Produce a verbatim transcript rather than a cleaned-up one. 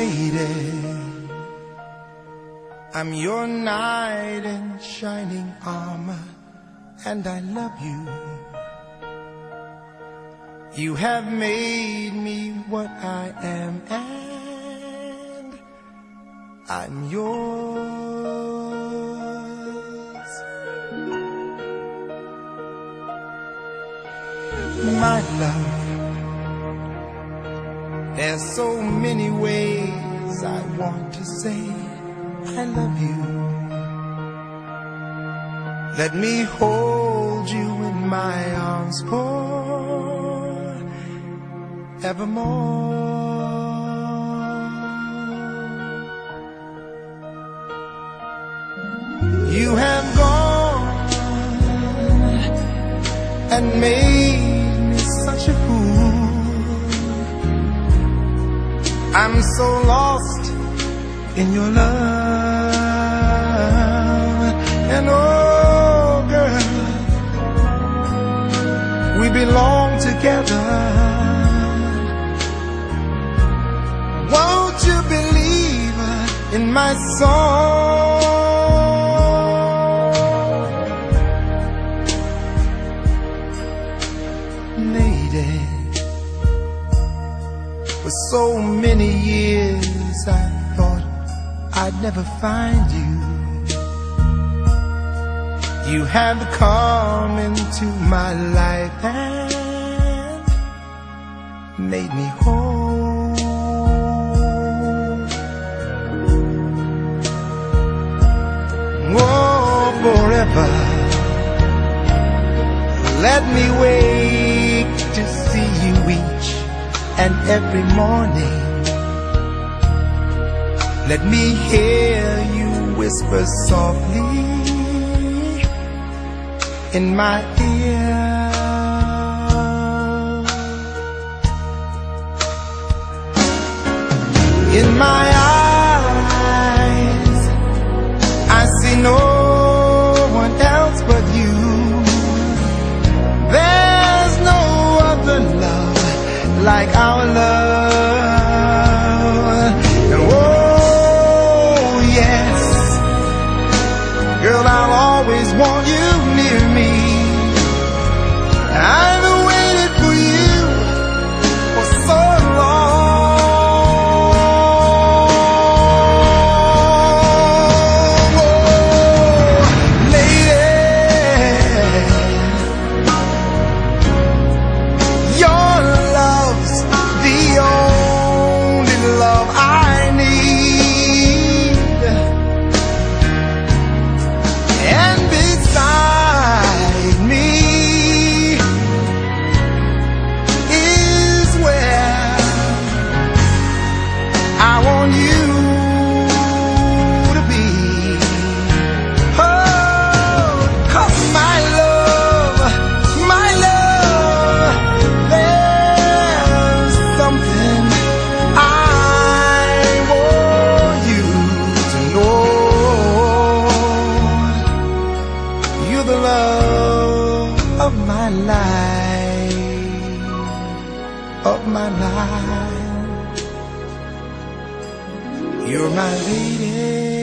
Lady, I'm your knight in shining armor, and I love you. You have made me what I am, and I'm yours. My love, there's so many ways I want to say I love you. Let me hold you in my arms forevermore. You have gone and made me such a fool. I'm so lost in your love, and oh girl, we belong together. Won't you believe in my song? Lady, for so many years I thought I'd never find you. You have come into my life and made me whole. Oh, forever, let me wake to see you each and every morning. Let me hear you whisper softly in my ear. In my eyes, I see no one else but you. There's no other love like our love. And oh yes, girl, I'll always want you near me. I've waited for you for so long. Oh, lady, your love's the only love I need. And beside me is where I want you to be. Oh, 'cause my love, my love, there's something I want you to know. You're the love of my life, of my life. You're my lady.